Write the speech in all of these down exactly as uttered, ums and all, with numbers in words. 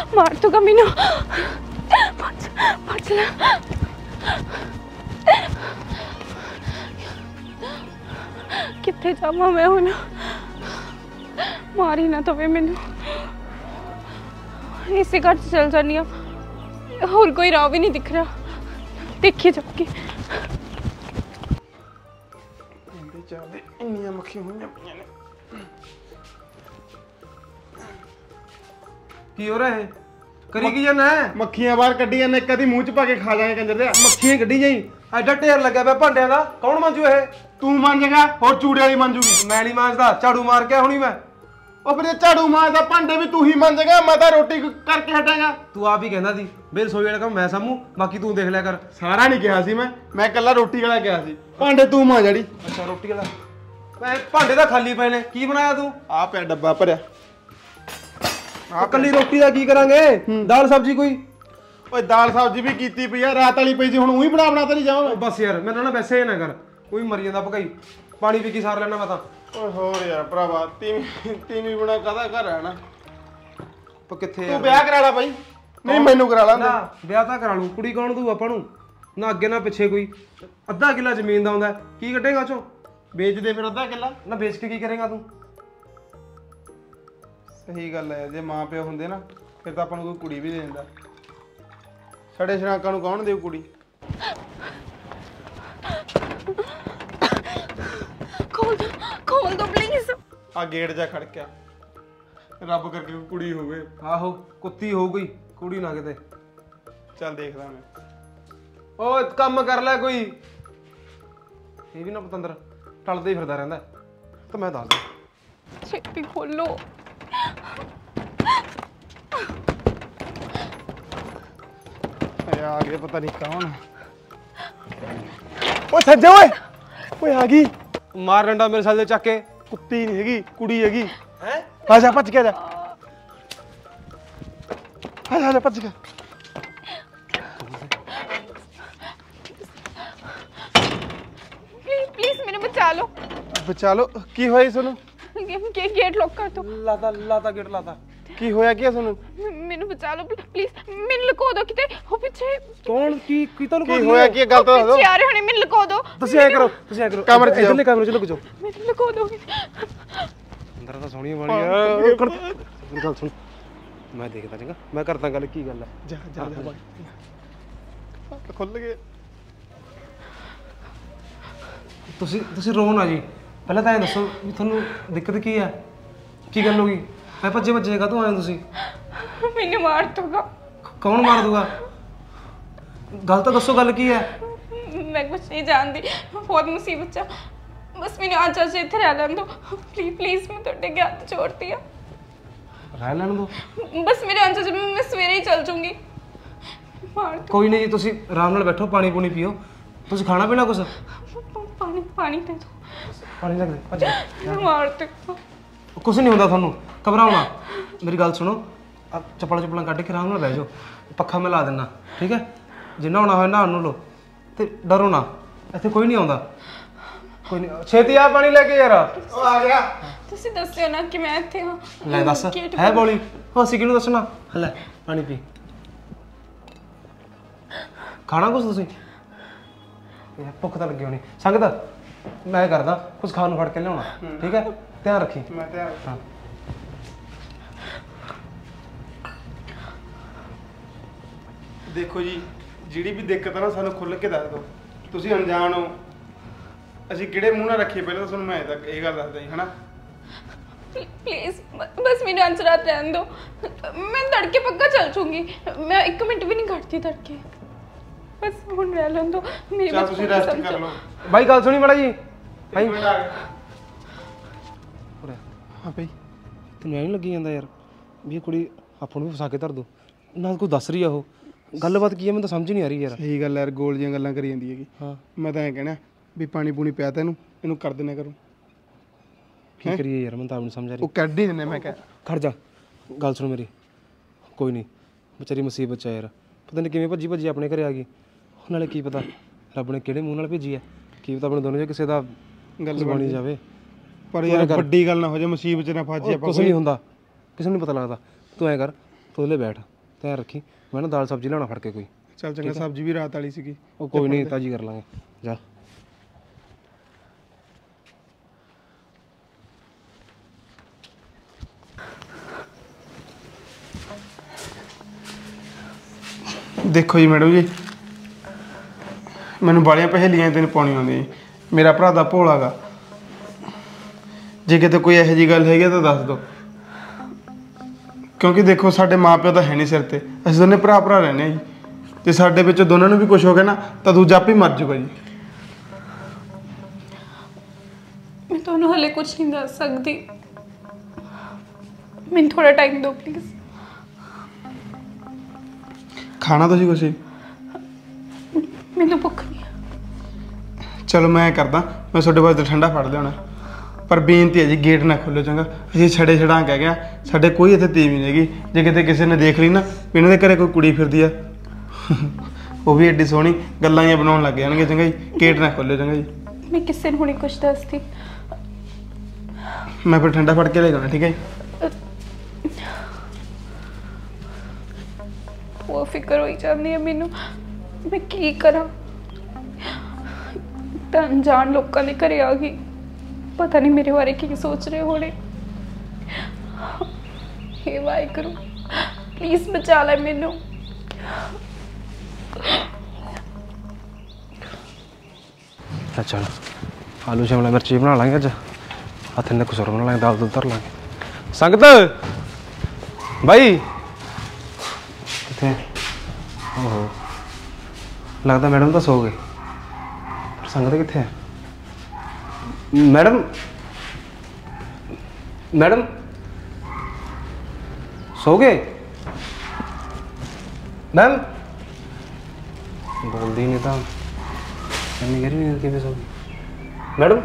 मार दूंगा मैनू। बच बच ले। कित्थे जावां मैं हुण? मार ही ना दवे मैनू। इसे घर च चल जानी आ, होर कोई राह भी नहीं दिख रहा। देखी जाऊगी। इन्नियां मक्खियां होईयां पईयां ने। की हो रहा है? करी की जाना है? मक्खियां बाहर कड्डी जाने, कदी मुंह च पा के खा जाएंगे कंजर दे। मक्खियां कड्डी जाई, एडा ढेर लगा पिया भांडियां दा। कौन मांजू ये? तू मांजेगा और चूड़े वाली मांजूगी। मैं नहीं मांजदा, झाड़ू मार के हुणी मैं। ਉਹ ਫਿਰ ਝਾੜੂ ਮਾਰਦਾ ਭਾਂਡੇ ਵੀ ਤੂੰ ਹੀ ਮਾਂਜੇਗਾ, ਮੈਂ ਤਾਂ ਰੋਟੀ ਕਰਕੇ ਹਟਾਂਗਾ। ਤੂੰ ਆਪ ਹੀ ਕਹਿੰਦਾ ਸੀ ਬੇ ਰਸੋਈ ਵਾਲਾ ਕੰਮ ਮੈਂ ਸਾਂਭੂ, ਬਾਕੀ ਤੂੰ ਦੇਖ ਲਿਆ ਕਰ। ਸਾਰਾ ਨਹੀਂ ਕਿਹਾ ਸੀ ਮੈਂ ਮੈਂ ਇਕੱਲਾ ਰੋਟੀ ਵਾਲਾ ਕਿਹਾ ਸੀ। ਭਾਂਡੇ ਤੂੰ ਮਾਂਜ ਜਿਹੜੀ। ਅੱਛਾ ਰੋਟੀ ਵਾਲਾ। ਮੈਂ ਭਾਂਡੇ ਤਾਂ ਖਾਲੀ ਪਏ ਨੇ, ਕੀ ਬਣਾਇਆ ਤੂੰ? ਆ ਪਿਆ ਡੱਬਾ ਭਰਿਆ। ਆ ਕੱਲੀ ਰੋਟੀ ਦਾ ਕੀ ਕਰਾਂਗੇ? ਦਾਲ ਸਬਜ਼ੀ ਕੋਈ? ਓਏ ਦਾਲ ਸਬਜ਼ੀ ਵੀ ਕੀਤੀ ਪਈ ਆ, ਰਾਤ ਵਾਲੀ ਪਈ ਸੀ, ਹੁਣ ਉਹੀ ਬਣਾ ਬਣਾ ਤਾਂ ਨਹੀਂ ਜਾਵਾਂ। ਬਸ ਯਾਰ ਮੈਨੂੰ ਨਾ ਵੈਸੇ ਨਾ ਕਰ, ਕੋਈ ਮਰੀ ਜਾਂਦਾ ਭਕਾਈ। ਪਾਣੀ ਪੀ ਕੇ ਸਾਰ ਲੈਣਾ ਮੈਂ ਤਾਂ। ਓਏ ਹੋਰ ਯਾਰ ਭਰਾਵਾ, ਤੀਵੀਂ ਤੀਵੀਂ ਬਣਾ ਕਾਹਦਾ ਘਰ ਆ ਨਾ। ਤੂੰ ਕਿੱਥੇ ਤੂੰ ਵਿਆਹ ਕਰਾ ਲਾ ਬਾਈ। ਨਹੀਂ ਮੈਨੂੰ ਕਰਾ ਲਾ। ਨਾ ਵਿਆਹ ਤਾਂ ਕਰਾ ਲੂ, ਕੁੜੀ ਕੌਣ ਦੂ ਆਪਾਂ ਨੂੰ? ਨਾ ਅੱਗੇ ਨਾ ਪਿੱਛੇ ਕੋਈ। ਅੱਧਾ ਕਿੱਲਾ ਜ਼ਮੀਨ ਦਾ ਆਉਂਦਾ, ਕੀ ਕੱਢੇਗਾ ਚੋਂ? ਵੇਚ ਦੇ ਫਿਰ ਅੱਧਾ ਕਿੱਲਾ। ਨਾ ਵੇਚ ਕੇ ਕੀ ਕਰੇਗਾ ਤੂੰ? ਸਹੀ ਗੱਲ ਹੈ, ਜੇ ਮਾਂ ਪਿਓ ਹੁੰਦੇ ਨਾ ਫਿਰ ਤਾਂ ਆਪਾਂ ਨੂੰ ਕੋਈ ਕੁੜੀ ਵੀ ਦੇ ਦਿੰਦਾ। ਸਾਡੇ ਸ਼ਰਾਕਾਂ ਨੂੰ ਕੌਣ ਦੇਊ ਕੁੜੀ? खोल दो, खोल दो प्लीज। ਆ ਗੇਟ ਜਾ ਖੜਕਿਆ, ਰੱਬ ਕਰਕੇ ਕੋਈ ਕੁੜੀ ਹੋਵੇ। ਆਹੋ ਕੁੱਤੀ ਹੋ ਗਈ, ਕੁੜੀ ਨਾ ਕਿਤੇ। ਚੱਲ ਦੇਖਦਾ ਮੈਂ। ਓਏ ਕੰਮ ਕਰ ਲੈ ਕੋਈ। ਇਹ ਵੀ ਨਾ ਪਤੰਦਰ ਟਲਦਾ ਹੀ ਫਿਰਦਾ ਰਹਿੰਦਾ, ਤਾਂ ਮੈਂ ਦੱਸਦਾ। छेती खोलो। ਅਰੇ ਆ ਗਏ, ਪਤਾ ਨਹੀਂ ਕੌਣ। ਓਏ ਸੱਜੇ ਓਏ ਓਏ ਆ ਗਈ। ਮਾਰ ਡੰਡਾ ਮੇਰੇ ਸਾਲ ਦੇ ਚੱਕ ਕੇ। ਕੁੱਤੀ ਨਹੀਂ ਹੈਗੀ, ਕੁੜੀ ਹੈਗੀ। ਹੈ ਆ ਜਾ ਭੱਜ ਕੇ ਜਾ। ਆ ਜਾ ਆ ਜਾ ਭੱਜ ਕੇ। प्लीज प्लीज मेरे बचा लो। ਬਚਾ ਲੋ। ਕੀ ਹੋਇਆ ਜੀ ਤੁਹਾਨੂੰ? गे, गेट लॉक कर दो। ਲਾਤਾ ਲਾਤਾ ਗੇਟ ਲਾਤਾ। ਕੀ ਹੋਇਆ ਕੀ ਹੈ ਤੁਹਾਨੂੰ? मेनू बचा लो प्लीज। मेनू लुको दो किते हो पीछे। ਕੌਣ ਕੀ ਕੀ ਤੁਹਾਨੂੰ ਕੀ ਹੋਇਆ ਕੀ ਗੱਲ ਤਾਂ ਦੱਸੋ। पीछे आ रहे होने, मेनू लुको दो। ਤੁਸੀਂ ਐ ਕਰੋ, ਤੁਸੀਂ ਐ ਕਰੋ ਕਮਰੇ 'ਚ ਜਾਓ। ਇਧਰਲੇ ਕਮਰੇ 'ਚ ਲੁਕ ਜਾਓ। मेनू लुको दो। ਅੰਦਰ ਤਾਂ ਸੋਹਣੀ ਵਾਲੀ ਆ। ਮੇਰੀ ਗੱਲ ਸੁਣ, ਮੈਂ ਦੇਖਦਾ ਚੰਗਾ, ਮੈਂ ਕਰਦਾ ਗੱਲ ਕੀ ਗੱਲ ਹੈ। ਜਾ ਜਾ ਜਾ। ਖੁੱਲ ਗਏ। ਤੁਸੀਂ ਤੁਸੀਂ ਰੋ ਨਾ ਜੀ, ਪਹਿਲਾਂ ਤਾਂ ਇਹ ਦੱਸੋ ਵੀ ਤੁਹਾਨੂੰ ਦਿੱਕਤ ਕੀ ਹੈ? ਕੀ ਗੱਲ ਹੋ ਗਈ? ਮੈਂ ਭੱਜੇ ਭੱਜੇ ਕਾਹਤੋਂ ਆਏ ਤੁਸੀਂ? मैनू मार दूंगा। ਕੌਣ ਮਾਰ ਦੂਗਾ? ਗੱਲ ਤਾਂ ਦੱਸੋ, ਗੱਲ ਕੀ ਹੈ? मैं कुछ नहीं जानती, बहुत मुसीबत चा। बस मैंने आज आज इतने रह लैन दो प्लीज प्लीज। मैं थोड़े के हाथ छोड़ती है। ਰਹਿ ਲੈਣ ਦੋ। बस मेरे अंज मैं सवेरे ही चल जूंगी। मार दो। ਕੋਈ ਨਹੀਂ ਜੀ, ਤੁਸੀਂ ਆਰਾਮ ਨਾਲ ਬੈਠੋ, ਪਾਣੀ ਪੂਣੀ ਪੀਓ। ਤੁਸੀਂ ਖਾਣਾ ਪੀਣਾ ਕੁਛ? पानी पानी दे दो। ਪਾਣੀ ਲੱਗ ਰਿਹਾ, ਭੱਜ ਜਾ। मार दो। ਕੁਛ ਨਹੀਂ ਹੁੰਦਾ ਤੁਹਾਨੂੰ, ਘਬਰਾਓ ਨਾ। ਮੇਰੀ ਗੱਲ ਸੁਣੋ, ਆ ਚੱਪਲਾਂ ਚੁੱਪਲਾਂ ਕੱਢ ਕੇ ਆਰਾਮ ਨਾਲ ਬਹਿ ਜਾਓ, ਪੱਖਾ ਮੈਂ ਲਾ ਦਿੰਦਾ, ਠੀਕ ਹੈ? ਜੇ ਨਹਾਉਣਾ ਹੋਇਆ ਨਹਾਉਣ ਨੂੰ ਲਓ, ਤੇ ਡਰੋ ਨਾ, ਇੱਥੇ ਕੋਈ ਨਹੀਂ ਆਉਂਦਾ। ਕੋਈ ਨਹੀਂ, ਛੇਤੀ ਆ ਪਾਣੀ ਲੈ ਕੇ ਯਾਰ। ਉਹ ਆ ਗਿਆ। ਤੁਸੀਂ ਦੱਸਿਓ ਨਾ ਕਿ ਮੈਂ ਇੱਥੇ ਹਾਂ। ਲੈ ਦੱਸ, ਹੈ ਬੋਲੀ ਹੋ? ਅਸੀਂ ਕਿਹਨੂੰ ਦੱਸਣਾ? ਲੈ ਪਾਣੀ ਪੀ। ਖਾਣਾ ਕੁਛ ਤੁਸੀਂ? ਯਾਰ ਭੁੱਖ ਤਾਂ ਲੱਗੀ ਹੋਣੀ। ਸੰਗਤ ਮੈਂ ਕਰਦਾ ਕੁਛ ਖਾਣ ਨੂੰ ਫੜ ਕੇ ਲਿਆਉਣਾ, ਠੀਕ ਹੈ? ਧਿਆਨ ਰੱਖੀ। ਮੈਂ ਤੇ ਹਾਂ ਦੇਖੋ ਜੀ, ਜਿਹੜੀ ਵੀ ਦਿੱਕਤ ਆ ਨਾ ਸਾਨੂੰ ਖੁੱਲ੍ਹ ਕੇ ਦੱਸ ਦਿਓ। ਤੁਸੀਂ ਅਣਜਾਣ ਹੋ, ਅਸੀਂ ਕਿਹੜੇ ਮੂੰਹ ਨਾਲ ਰੱਖੀਏ ਪਹਿਲਾਂ ਤਾਂ ਤੁਹਾਨੂੰ ਮੈਂ ਤੱਕ ਇਹ ਗੱਲ ਦੱਸਦਾ ਜੀ, ਹਨਾ? प्लीज बस मेरे अंच रात रहने दो। मैं तड़के पक्का चल जूंगी। मैं एक मिनट भी नहीं घटती तड़के। बस हुन रह लेन दो। मेरी ਚੱਲ बात ਤੁਸੀਂ को ਰੈਸਟ समझो। ਕਰ ਲਓ। ਬਾਈ ਗੱਲ ਸੁਣੀ ਮਾੜਾ ਜੀ। ਭਾਈ ਇੱਕ ਮਿੰਟ ਆ ਗਿਆ। ਹਾਂ ਭਾਈ, ਤੈਨੂੰ ਐਂ ਨਹੀਂ ਲੱਗੀ ਜਾਂਦਾ ਯਾਰ ਵੀ ਇਹ ਕੁੜੀ ਆਪਾਂ ਨੂੰ ਵੀ ਫਸਾ ਕੇ ਧਰ ਦੋ? ਨਾ ਕੋਈ ਦੱਸ ਰਹੀ ਆ ਉਹ, ਗੱਲਬਾਤ ਕੀ ਹੈ ਮੈਨੂੰ ਤਾਂ ਸਮਝ ਨਹੀਂ ਆ ਰਹੀ ਯਾਰ। ਸਹੀ ਗੱਲ ਯਾਰ, ਗੋਲ ਜੀਆਂ ਗੱਲਾਂ ਕਰੀ ਜਾਂਦੀ ਹੈਗੀ। ਹਾਂ ਮੈਂ ਤਾਂ ਐਂ ਕਹਿਣਾ ਵੀ ਪਾਣੀ ਪੂਣੀ ਪਿਆ ਤਾ ਇਹਨੂੰ, ਇਹਨੂੰ ਕਰ ਦਿੰਨੇ ਕਰੋ। ਕੀ ਕਰੀਏ ਯਾਰ, ਮੈਨੂੰ ਤਾਂ ਆਪ ਨਹੀਂ ਸਮਝ ਆ ਰਹੀ। ਉਹ ਕੱਢ ਹੀ ਦਿੰਨੇ। ਮੈਂ ਕਿਹਾ ਖੜ ਜਾ, ਗੱਲ ਸੁਣ ਮੇਰੀ। ਕੋਈ ਨਹੀਂ, ਵਿਚਾਰੀ ਮੁਸੀਬਤ 'ਚ ਆ ਯਾਰ, ਪਤਾ ਨਹੀਂ ਕਿਵੇਂ ਭੱਜੀ ਭੱਜੀ ਆਪਣੇ ਘਰੇ ਆ ਗਈ। ਨਾਲੇ ਕੀ ਪਤਾ ਰੱਬ ਨੇ ਕਿਹੜੇ ਮੂੰਹ ਨਾਲ ਭੇਜੀ ਹੈ, ਕੀ ਪਤਾ ਆਪਣੇ ਦੋਨੋਂ 'ਚ ਕਿਸੇ ਦਾ ਗੱਲ ਬਣੀ ਜਾਵੇ। ਪਰ ਯਾਰ ਵੱਡੀ ਗੱਲ ਨਾ ਹੋ ਜਾਏ, ਮੁਸੀਬਤ 'ਚ ਨਾ ਫਸ ਜਾਏ ਆਪਾਂ। ਕੁਛ ਨਹੀਂ ਹੁੰਦਾ, ਕਿਸੇ ਨੂੰ ਨਹੀਂ ਪਤਾ ਲੱਗਦਾ। ਤੂੰ ਐਂ ਕਰ, ਤੂੰ ਉਹਦੇ ਬੈਠ, ਧਿਆਨ ਰੱਖੀ। ਮੈਂ ਨਾ ਦਾਲ ਸਬਜ਼ੀ ਲਿਆਉਣਾ ਫੜ ਕੇ ਕੋਈ। ਚੱਲ ਚੰਗਾ, ਸਬਜ਼ੀ ਵੀ ਰਾਤ ਵਾਲੀ ਸੀਗੀ। ਉਹ ਕੋਈ ਨਹੀਂ, ਤਾਜੀ ਕਰ ਲਾਂਗੇ। ਜਾ ਦੇਖੋ ਜੀ ਮੈਡਮ ਜੀ, ਮੈਨੂੰ ਬਾਲੀਆਂ ਪਹੇਲੀਆਂ ਤੈਨੂੰ ਪਾਉਣੀ ਆਉਂਦੀਆਂ ਜੀ। ਮੇਰਾ ਭਰਾ ਦਾ ਭੋਲਾ ਗਾ, ਜੇ ਕਿਤੇ ਕੋਈ ਇਹੋ ਜਿਹੀ ਗੱਲ ਹੈਗੀ ਤਾਂ ਦੱਸ ਦਿਓ। ਕਿਉਂਕਿ ਦੇਖੋ ਸਾਡੇ ਮਾਪਿਓ ਤਾਂ ਹੈ ਨਹੀਂ ਸਿਰ ਤੇ, ਅਸੀਂ ਦੋਨੇ ਭਰਾ ਭਰਾ ਰਹਿੰਦੇ ਹਾਂ ਜੀ। ਤੇ ਸਾਡੇ ਵਿੱਚੋਂ ਦੋਨਾਂ ਨੂੰ ਵੀ ਕੁਝ ਹੋ ਗਿਆ ਨਾ ਤਾਂ ਦੂਜਾ ਆਪੇ ਮਰ ਜਾਊਗਾ ਜੀ। ਮੈਂ ਤੁਹਾਨੂੰ ਹਲੇ ਕੁਝ ਨਹੀਂ ਦੱਸ ਸਕਦੀ, ਮੈਨੂੰ ਥੋੜਾ ਟਾਈਮ ਦਿਓ ਪਲੀਜ਼। ਖਾਣਾ ਤੁਸੀਂ ਕੁਛ? ਮੈਨੂੰ ਭੁੱਖ ਨਹੀਂ। ਚਲੋ ਮੈਂ ਕਰਦਾ, ਮੈਂ ਤੁਹਾਡੇ ਵਾਸਤੇ ਠੰਡਾ ਫੜ ਲਿਆਉਣਾ, ਪਰ ਬੇਨਤੀ ਹੈ ਜੀ ਗੇਟ ਨਾ ਖੋਲ੍ਹੋ ਚੰਗਾ। ਅਸੀਂ ਛੜੇ ਛੜਾਂ ਕਹਿ ਗਿਆ, ਸਾਡੇ ਕੋਈ ਇੱਥੇ ਤੀਵੀਂ ਨਹੀਂ ਹੈਗੀ। ਜੇ ਕਿਤੇ ਕਿਸੇ ਨੇ ਦੇਖ ਲਈ ਨਾ ਵੀ ਇਹਨਾਂ ਦੇ ਘਰੇ ਕੋਈ ਕੁੜੀ ਫਿਰਦੀ ਆ, ਉਹ ਵੀ ਐਡੀ ਸੋਹਣੀ ਗੱਲਾਂ ਹੀ ਬਣਾਉਣ ਲੱਗ ਜਾਣਗੇ। ਚੰਗਾ ਜੀ, ਗੇਟ ਨਾ ਖੋਲ੍ਹੋ ਚੰਗਾ ਜੀ। ਮੈਂ ਕਿਸੇ ਨੂੰ ਨਹੀਂ ਕੁਝ ਦੱਸਦੀ। ਮੈਂ ਫਿਰ ਠੰਡਾ ਫੜ ਕੇ ਲੈ ਜਾਣਾ, ਠੀਕ ਹੈ ਜੀ? ਉਹ ਫਿਕਰ ਹੋਈ ਜਾਂਦੀ ਹੈ ਮੈਨੂੰ, ਮੈਂ ਕੀ ਕਰਾਂ। ਤਾਂ ਅਣਜਾਣ ਲੋਕਾਂ ਦੇ ਘਰੇ ਆ ਗਈ, ਪਤਾ ਨਹੀਂ ਮੇਰੇ ਬਾਰੇ ਕੀ ਸੋਚ ਰਹੇ ਹੋਣੇ। ਹੇ ਵਾਹਿਗੁਰੂ, ਪਲੀਜ਼ ਬਚਾ ਲੈ ਮੈਨੂੰ। ਚੱਲ ਆਲੂ ਸ਼ਿਮਲਾ ਮਿਰਚ ਬਣਾ ਲਾਂਗੇ ਅੱਜ। ਹੱਥ ਨੇ ਕੁਛ ਹੋਰ ਬਣਾ ਲਾਂਗੇ, ਦਾਲ ਦੁੱਧ ਧਰ ਲਾਂਗੇ। ਸੰਗਤ ਬਾਈ ਕਿੱਥੇ? ਓਹੋ, ਲੱਗਦਾ ਮੈਡਮ ਤਾਂ ਸੋ ਗਏ। ਸੰਗਤ ਕਿੱਥੇ ਹੈ? ਮੈਡਮ ਮੈਡਮ ਸੋ ਗਏ? ਮੈਮ ਬੋਲਦੀ ਨਹੀਂ ਤਾਂ ਇੰਨੀ ਗਹਿਰੀ ਨੀਂਦ ਕਿਵੇਂ ਸੋ ਗਈ? ਮੈਡਮ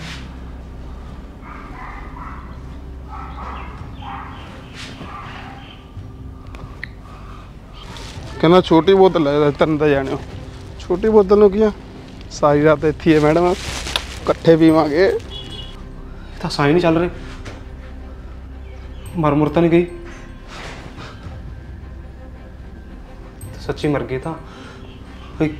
ਕਹਿੰਦਾ ਛੋਟੀ ਬੋਤਲ ਲੈ, ਤਿੰਨ ਤਾਂ ਜਾਣੇ ਹੋ। ਛੋਟੀ ਬੋਤਲ ਨੂੰ ਕੀ ਆ, ਸਾਰੀ ਰਾਤ ਇੱਥੇ ਹੈ ਮੈਡਮ, ਇਕੱਠੇ ਪੀਵਾਂਗੇ। ਇਹ ਤਾਂ ਸਾਈਂ ਨਹੀਂ ਚੱਲ ਰਹੇ, ਮਰ ਮੁਰ ਤਾਂ ਨਹੀਂ ਗਈ? ਸੱਚੀ ਮਰ ਗਈ ਤਾਂ ਓਏ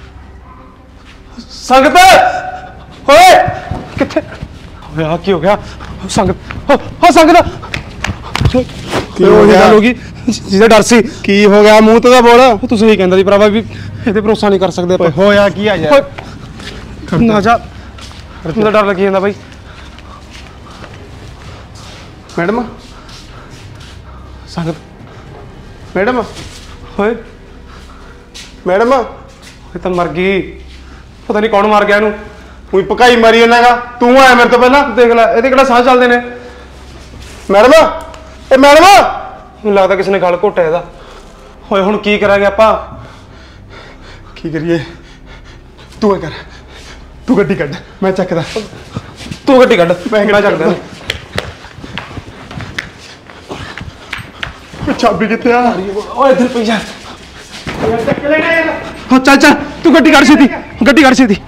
ਸੰਗਤ ਓਏ ਕਿੱਥੇ ਹੋਇਆ? ਕੀ ਹੋ ਗਿਆ ਸੰਗਤ? ਹੋ ਸੰਗਤ ਕੀ ਹੋ ਗਿਆ? ਹੋ ਗਈ ਜਿਹਦਾ ਡਰ ਸੀ। ਕੀ ਹੋ ਗਿਆ? ਮੂੰਹ ਤੇ ਤਾਂ ਬੋਲ। ਤੁਸੀਂ ਹੀ ਕਹਿੰਦਾ ਸੀ ਭਰਾਵਾ ਵੀ ਇਹਦੇ ਭਰੋਸਾ ਨਹੀਂ ਕਰ ਸਕਦੇ ਆਪਾਂ। ਹੋਇਆ ਕੀ ਆ ਯਾਰ? ਨਾ ਜਾ, ਮੈਨੂੰ ਡਰ ਲੱਗੀ ਜਾਂਦਾ ਬਾਈ। ਮੈਡਮ ਸੰਗਤ ਮੈਡਮ ਓਏ ਮੈਡਮ ਇਹ ਤਾਂ ਮਰ ਗਈ। ਪਤਾ ਨਹੀਂ ਕੌਣ ਮਾਰ ਗਿਆ ਇਹਨੂੰ। ਕੋਈ ਪਕਾਈ ਮਾਰੀ ਇਹਨਾਂ ਦਾ, ਤੂੰ ਆਇਆ ਮੇਰੇ ਤੋਂ ਪਹਿਲਾਂ। ਦੇਖ ਲੈ ਇਹਦੇ ਕਿਹੜਾ ਸਾਹ ਚੱਲਦੇ ਨੇ। ਮੈਡਮ ਇਹ ਮੈਡਮ ਮੈਨੂੰ ਲੱਗਦਾ ਕਿਸੇ ਨੇ ਗਲ ਘੋਟਿਆ ਇਹਦਾ। ਓਏ ਹੁਣ ਕੀ ਕਰਾਂਗੇ ਆਪਾਂ? ਕੀ ਕਰੀਏ? ਤੂੰ ਇਹ ਕਰ, ਤੂੰ ਗੱਡੀ ਕੱਢ, ਮੈਂ ਚੱਕਦਾ। ਤੂੰ ਗੱਡੀ ਕੱਢ, ਮੈਂ ਕਿਹੜਾ ਚੱਕਦਾ। ਚਾਬੀ ਕਿੱਥੇ ਆ? ਓਏ ਇੱਧਰ ਪਈ ਜਾ। ਚੱਕ ਲੈਣਾ ਯਾਰ। ਹਾਂ ਚੱਲ ਚੱਲ, ਤੂੰ ਗੱਡੀ ਕੱਢ ਛੇਤੀ, ਗੱਡੀ ਕੱਢ ਛੇਤੀ।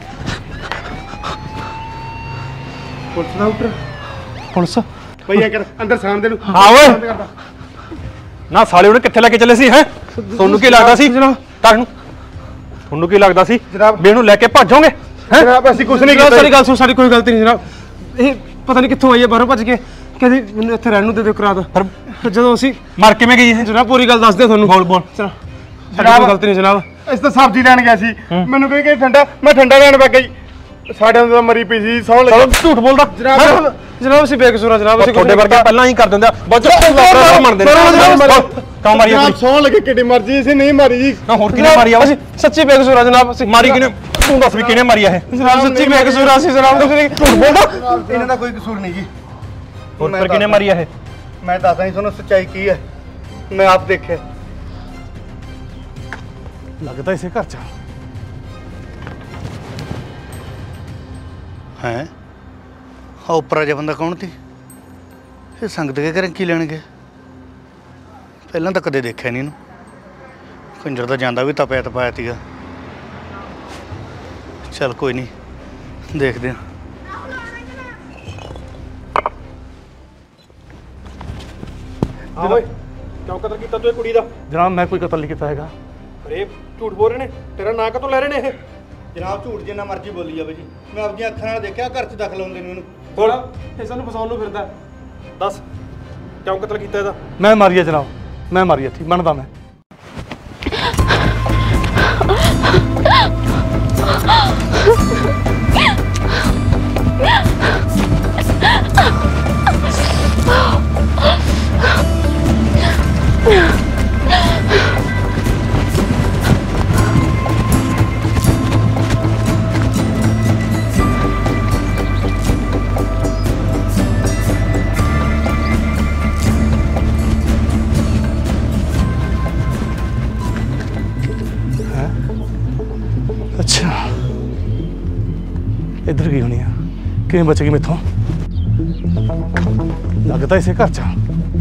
ਪੁਲਿਸ ਦਾ ਉੱਤਰ ਪੁਲਿਸ ਭਈਆ ਕਰ ਅੰਦਰ ਸਾਹਮਣੇ ਨੂੰ। ਹਾਂ ਓਏ ਨਾ ਸਾਲੇ ਉਹਨੇ ਕਿੱਥੇ ਲੈ ਕੇ ਚੱਲੇ ਸੀ? ਹੈ ਤੁਹਾਨੂੰ ਕੀ ਲੱਗਦਾ ਸੀ ਜਨਾਬ? ਤੁਹਾਨੂੰ ਤੁਹਾਨੂੰ ਕੀ ਲੱਗਦਾ ਸੀ ਜਨਾਬ ਵੀ ਇਹਨੂੰ ਲੈ ਕੇ ਭੱਜੋਗੇ? ਹੈ ਜਨਾਬ ਅਸੀਂ ਕੁਝ ਨਹੀਂ ਕੀਤਾ। ਸਾਰੀ ਗੱਲ ਸੁਣ, ਸਾਡੀ ਕੋਈ ਗਲਤੀ ਨਹੀਂ ਜਨਾਬ। ਇਹ ਪਤਾ ਨਹੀਂ ਕਿੱਥੋਂ ਆਈ ਹੈ, ਬਾਹਰੋਂ ਭੱਜ ਕੇ। ਕਹਿੰਦੀ ਮੈਨੂੰ ਇੱਥੇ ਰਹਿਣ ਨੂੰ ਦੇ ਦਿਓ ਕਰਾ ਦੋ। ਫਿਰ ਜਦੋਂ ਅਸੀਂ ਮਰ ਕਿਵੇਂ ਗਈ ਇਹ? ਜਨਾਬ ਪੂਰੀ ਗੱਲ ਦੱਸ ਦਿਓ ਤੁਹਾਨੂੰ। ਬੋਲ ਬੋਲ। ਜਨਾਬ ਕੋਈ ਗਲਤੀ ਨਹੀਂ ਜਨਾਬ। ਅਸੀਂ ਤਾਂ ਸਬਜ਼ੀ ਲੈਣ ਗਿਆ ਸੀ, ਮੈਨੂੰ ਕਹੀ ਕਿ ਠੰਡਾ, ਮੈਂ ਠੰਡਾ ਲੈਣ ਵਗ ਗਈ। ਸਾਡੇ ਅੰਦਰ ਮਰੀ ਪਈ ਸੀ, ਸੌ ਲੱਗਾ। ਝੂਠ ਬੋਲਦਾ ਜਨਾਬ। ਜਨਾਬ ਅਸੀਂ ਬੇਕਸੂਰ ਆ ਜਨਾਬ। ਅਸੀਂ ਤੁਹਾਡੇ ਵਰਗੇ ਪਹਿਲਾਂ ਹੀ ਕਰ ਦਿੰਦੇ ਆ। ਬੱਚੇ ਮੰਨਦੇ ਨੇ ਕਿਉਂ ਮਾਰੀ? ਜਨਾਬ ਸੌ ਲੱਗੇ ਕਿੱਡੀ ਮਰਜੀ ਸੀ, ਨਹੀਂ ਮਾਰੀ ਜੀ। ਨਾ ਹੋਰ ਕਿਹਨੇ ਮਾਰੀ ਆ? ਅਸੀਂ ਸੱਚੀ ਬੇਕਸੂਰ ਆ ਜਨਾਬ। ਅਸੀਂ ਮਾਰੀ ਕਿਹਨੇ? ਤੂੰ ਦੱਸ ਵੀ ਕਿਹਨੇ ਮਾਰੀ ਆ ਇਹ? ਜਨਾਬ ਸੱਚੀ ਬੇਕਸੂਰ ਆ ਸੀ ਜਨਾਬ। ਤੁਸੀਂ ਝੂਠ ਬੋਲਦਾ। ਇਹਨਾਂ ਦਾ ਕੋਈ ਕਸੂਰ ਨਹੀਂ ਜੀ। ਹੋਰ ਪਰ ਕਿਹਨੇ ਮਾਰੀ ਆ ਇਹ? ਮੈਂ ਦੱਸਦਾ ਜੀ ਤੁਹਾਨੂੰ ਸੱਚਾਈ ਕੀ ਹੈ, ਮੈਂ ਆਪ ਦੇਖਿਆ। ਲੱਗਦਾ ਇਸੇ ਘਰ ਚ ਹੈ। ਆ ਉੱਪਰ ਜਿਹਾ ਬੰਦਾ ਕੌਣ ਸੀ? ਇਹ ਸੰਗਤ ਦੇ ਘਰੇ ਕੀ ਲੈਣ ਗਿਆ? ਪਹਿਲਾਂ ਤਾਂ ਕਦੇ ਦੇਖਿਆ ਨਹੀਂ ਇਹਨੂੰ। ਕੰਜਰ ਦਾ ਜਾਂਦਾ ਵੀ ਤਪਿਆ ਤਪਾਇਆ ਸੀਗਾ। ਚੱਲ ਕੋਈ ਨਹੀਂ, ਦੇਖਦੇ ਹਾਂ। ਹਾਂ ਓਏ ਕਿਉਂ ਕਤਲ ਕੀਤਾ ਤੂੰ ਇਹ ਕੁੜੀ ਦਾ? ਜਨਾਬ ਮੈਂ ਕੋਈ ਕਤਲ ਨਹੀਂ ਕੀਤਾ ਹੈਗਾ। ਅਰੇ ਝੂਠ ਬੋਲ ਰਹੇ ਨੇ, ਤੇਰਾ ਨਾਂ ਕਦੋਂ ਲੈ ਰਹੇ ਨੇ ਇਹ? ਜਨਾਬ ਝੂਠ ਜਿੰਨਾ ਮਰਜ਼ੀ ਬੋਲੀ ਜਾਵੇ ਜੀ, ਮੈਂ ਆਪਣੀਆਂ ਅੱਖਾਂ ਨਾਲ ਦੇਖਿਆ ਘਰ 'ਚ ਦਖਲ ਹੁੰਦੇ ਨੂੰ ਇਹਨੂੰ। ਬੋਲ, ਇਹ ਸਾਨੂੰ ਫਸਾਉਣ ਨੂੰ ਫਿਰਦਾ। ਦੱਸ ਕਿਉਂ ਕਤਲ ਕੀਤਾ ਇਹਦਾ? ਮੈਂ ਮਾਰੀ ਆ ਜਨਾਬ, ਮੈਂ ਮਾਰੀ ਆ, ਠੀਕ ਮੰਨਦਾ ਮੈਂ। अच्छा इधर की होनी है कि बचेगी मैथों लगता इसे घर चा